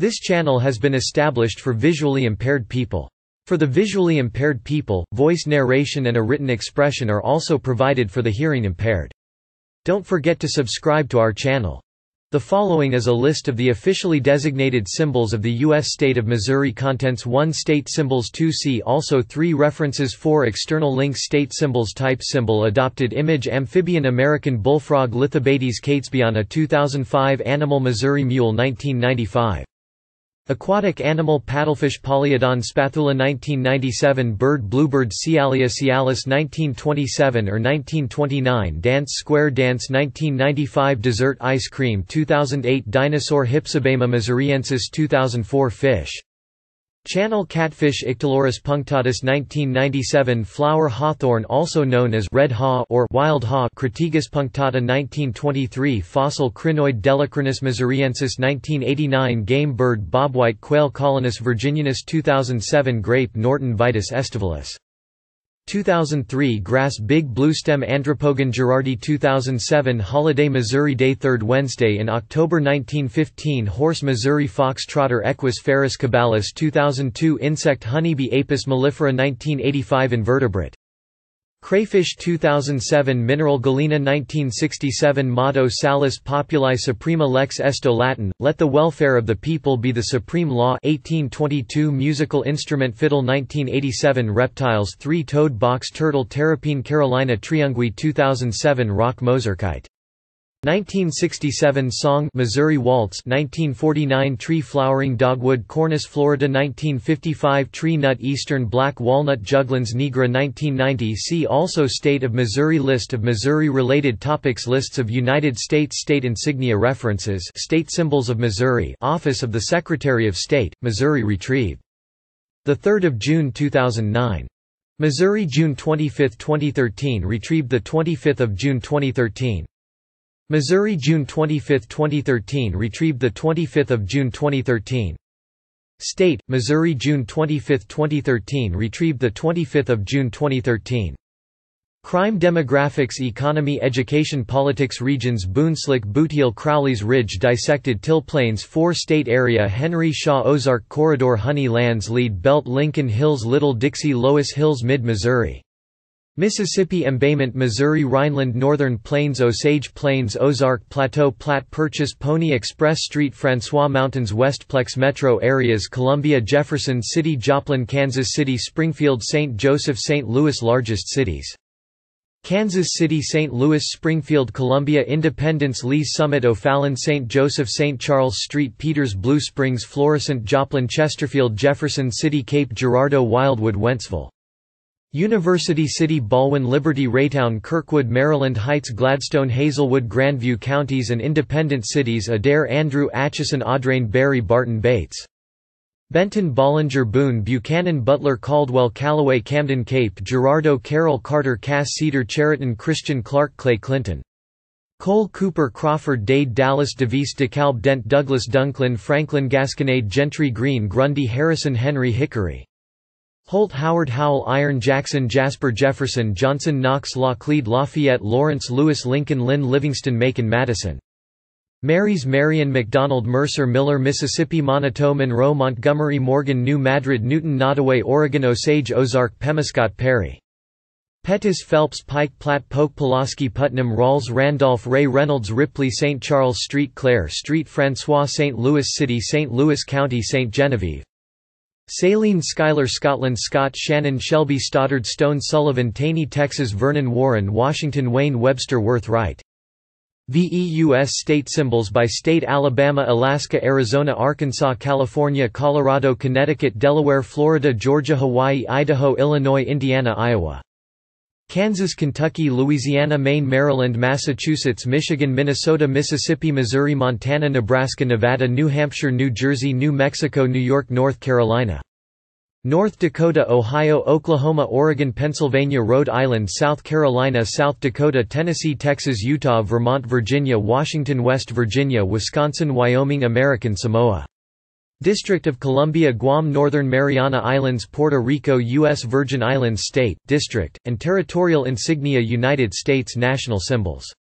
This channel has been established for visually impaired people. For the visually impaired people, voice narration and a written expression are also provided for the hearing impaired. Don't forget to subscribe to our channel. The following is a list of the officially designated symbols of the U.S. state of Missouri. Contents: 1. State symbols. 2. See also 3. References. 4. External links. State symbols. Type symbol. Adopted image. Amphibian American bullfrog. Lithobates catesbiana 2005. Animal Missouri mule 1995. Aquatic animal. Paddlefish. Polyodon spathula 1997. Bird. Bluebird. Cialia cialis 1927 or 1929. Dance square dance 1995. Dessert ice cream 2008. Dinosaur. Hypsibema missouriensis 2004. Fish channel. Catfish. Ictalurus punctatus 1997. Flower hawthorn, also known as red haw or wild haw. Crataegus punctata 1923. Fossil. Crinoid. Delacrinus missouriensis 1989. Game bird. Bobwhite quail. Collinus virginianus 2007. Grape. Norton vitis estivalis 2003. Grass. Big bluestem. Andropogon gerardi 2007. Holiday. Missouri Day. 3rd Wednesday in October 1915. Horse. Missouri fox. Trotter. Equus ferus cabalis 2002. Insect. Honeybee. Apis mellifera 1985. Invertebrate crayfish 2007. Mineral. Galena 1967. Motto. Salus populi suprema lex esto. Latin, let the welfare of the people be the supreme law 1822. Musical instrument. Fiddle 1987. Reptiles. Three-toed box turtle. Terrapene. Carolina triungui 2007. Rock. Mozarkite 1967. Song. Missouri waltz 1949. Tree. Flowering dogwood. Cornus. Florida 1955. Tree nut. Eastern black walnut. Juglans nigra 1990. See also State of Missouri. List of Missouri-related topics. Lists of United States state insignia. References. State symbols of Missouri. Office of the Secretary of State, Missouri. Retrieved 3 June 2009. Missouri. June 25, 2013. Retrieved 25 June 2013. Missouri. June 25, 2013. Retrieved 25 June 2013. State, Missouri. June 25, 2013. Retrieved 25 June 2013. Crime. Demographics. Economy. Education. Politics. Regions. Boonslick. Bootheel. Crowley's Ridge. Dissected Till Plains. 4 State area. Henry Shaw. Ozark Corridor. Honey Lands. Lead Belt. Lincoln Hills. Little Dixie. Loess Hills. Mid-Missouri. Mississippi. Embayment. Missouri. Rhineland. Northern Plains. Osage Plains. Ozark Plateau. Platte. Purchase. Pony Express. Street. Francois Mountains. Westplex. Metro areas. Columbia. Jefferson City. Joplin. Kansas City. Springfield. St. Joseph. St. Louis. Largest cities: Kansas City, St. Louis, Springfield, Columbia, Independence, Lee's Summit, O'Fallon, St. Joseph, St. Charles Street, Peters, Blue Springs, Florissant, Joplin, Chesterfield, Jefferson City, Cape Girardeau, Wildwood, Wentzville, University City, Baldwin, Liberty, Raytown, Kirkwood, Maryland Heights, Gladstone, Hazelwood, Grandview counties and independent cities: Adair, Andrew, Atchison, Audrain, Barry, Barton, Bates, Benton, Bollinger, Boone, Buchanan, Butler, Caldwell, Callaway, Camden, Cape Girardeau, Carroll, Carter, Cass, Cedar, Chariton, Christian, Clark, Clay, Clinton, Cole, Cooper, Crawford, Dade, Dallas, DeVeese, DeKalb, Dent, Douglas, Dunklin, Franklin, Gasconade, Gentry, Greene, Grundy, Harrison, Henry, Hickory, Holt, Howard, Howell, Iron, Jackson, Jasper, Jefferson, Johnson, Knox, Laclede, Lafayette, Lawrence, Lewis, Lincoln, Lynn, Livingston, Macon, Madison, Marys, Marion, McDonald, Mercer, Miller, Mississippi, Monteau, Monroe, Montgomery, Morgan, New Madrid, Newton, Nottoway, Oregon, Osage, Ozark, Pemiscot, Perry, Pettis, Phelps, Pike, Platte, Polk, Pulaski, Putnam, Rawls, Randolph, Ray, Reynolds, Ripley, St. Charles Street, Clare Street, Francois, St. Louis City, St. Louis County, St. Genevieve, Saline, Schuyler, Scotland, Scott, Shannon, Shelby, Stoddard, Stone, Sullivan, Taney, Texas, Vernon, Warren, Washington, Wayne, Webster, Worth, Wright. VEUS state symbols by state: Alabama, Alaska, Arizona, Arkansas, California, Colorado, Connecticut, Delaware, Florida, Georgia, Hawaii, Idaho, Illinois, Indiana, Iowa, Kansas, Kentucky, Louisiana, Maine, Maryland, Massachusetts, Michigan, Minnesota, Mississippi, Missouri, Montana, Nebraska, Nevada, New Hampshire, New Jersey, New Mexico, New York, North Carolina, North Dakota, Ohio, Oklahoma, Oregon, Pennsylvania, Rhode Island, South Carolina, South Dakota, Tennessee, Texas, Utah, Vermont, Virginia, Washington, West Virginia, Wisconsin, Wyoming, American Samoa, District of Columbia, Guam, Northern Mariana Islands, Puerto Rico, U.S. Virgin Islands State, District, and Territorial insignia. United States national symbols.